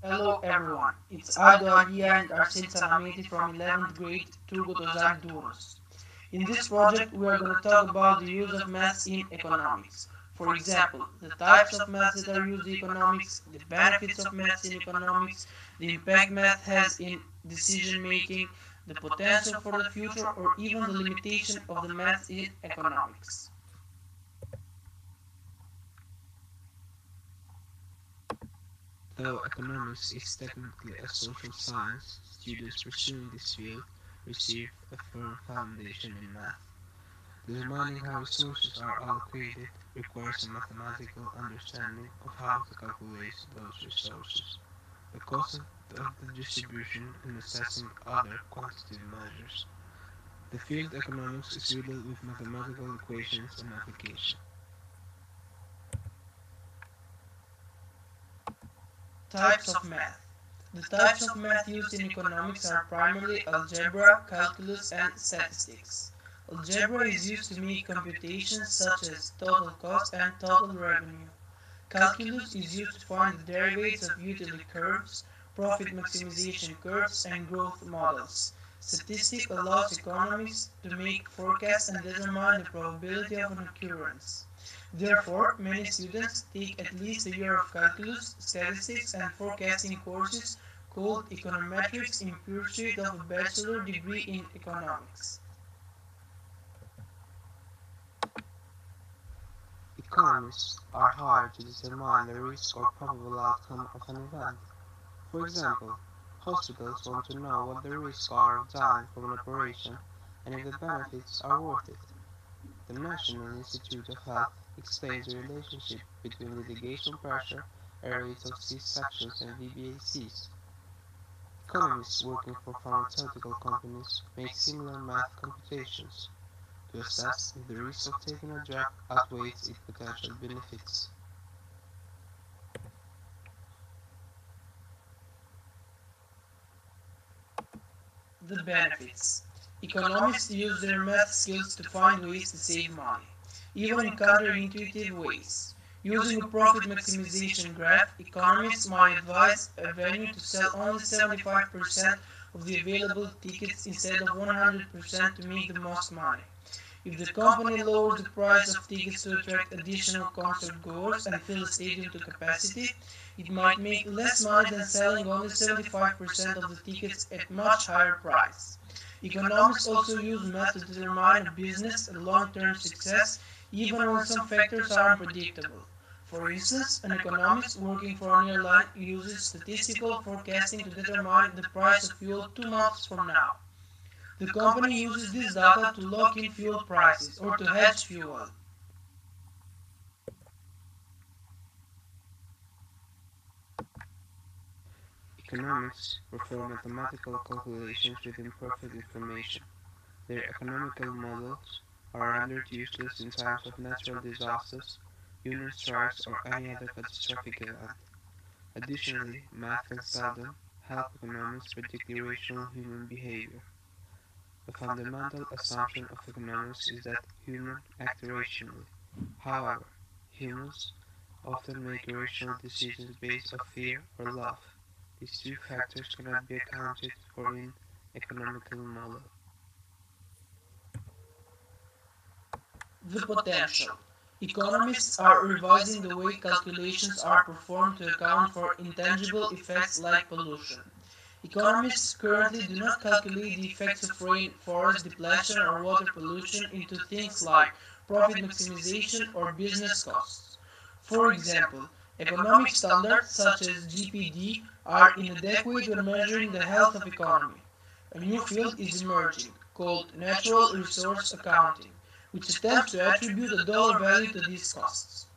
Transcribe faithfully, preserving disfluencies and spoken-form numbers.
Hello everyone, it's Aldo, Alia and Arsel Canameti from eleventh grade Turgo Tozal Duros. In this project we are going to talk about the use of maths in economics. For example, the types of maths that are used in economics, the benefits of maths in economics, the impact math has in decision making, the potential for the future, or even the limitation of the maths in economics. Though economics is technically a social science, students pursuing this field receive a firm foundation in math. Determining how resources are allocated requires a mathematical understanding of how to calculate those resources, the cost of the distribution, and assessing other quantitative measures. The field of economics is riddled with mathematical equations and application. Types of math. The types of math used in economics are primarily algebra, calculus, and statistics. Algebra is used to make computations such as total cost and total revenue. Calculus is used to find the derivatives of utility curves, profit maximization curves, and growth models. Statistics allows economists to make forecasts and determine the probability of an occurrence. Therefore, many students take at least a year of calculus, statistics, and forecasting courses called econometrics in pursuit of a bachelor degree in economics. Economists are hired to determine the risk or probable outcome of an event. For example, hospitals want to know what the risks are of dying from an operation and if the benefits are worth it. The National Institute of Health explains the relationship between litigation pressure and rates of C-sections and V B A Cs. Economists working for pharmaceutical companies make similar math computations to assess if the risk of taking a drug outweighs its potential benefits. The benefits. Economists use their math skills to find ways to save money, even in counterintuitive ways. Using a profit maximization graph, economists might advise a venue to sell only seventy-five percent of the available tickets instead of one hundred percent to make the most money. If the company lowers the price of tickets to attract additional concert goers and fill the stadium to capacity, it might make less money than selling only seventy-five percent of the tickets at much higher price. Economists also use math to determine a business' long-term success even when some factors are unpredictable. For instance, an economist working for an airline uses statistical forecasting to determine the price of fuel two months from now. The company uses this data to lock in fuel prices or to hedge fuel. Economists perform mathematical calculations with imperfect information. Their economical models are rendered useless in times of natural disasters, union strikes, or any other catastrophic event. Additionally, math can seldom help economists predict irrational human behavior. The fundamental assumption of economics is that humans act irrationally. However, humans often make irrational decisions based on fear or love. These two factors cannot be accounted for in economical model. The potential. Economists are revising the way calculations are performed to account for intangible effects like pollution. Economists currently do not calculate the effects of rain, forest depletion, or water pollution into things like profit maximization or business costs. For example, economic standards such as G P D are inadequate when measuring the health of economy. A new field is emerging, called natural resource accounting, which attempts to attribute a dollar value to these costs.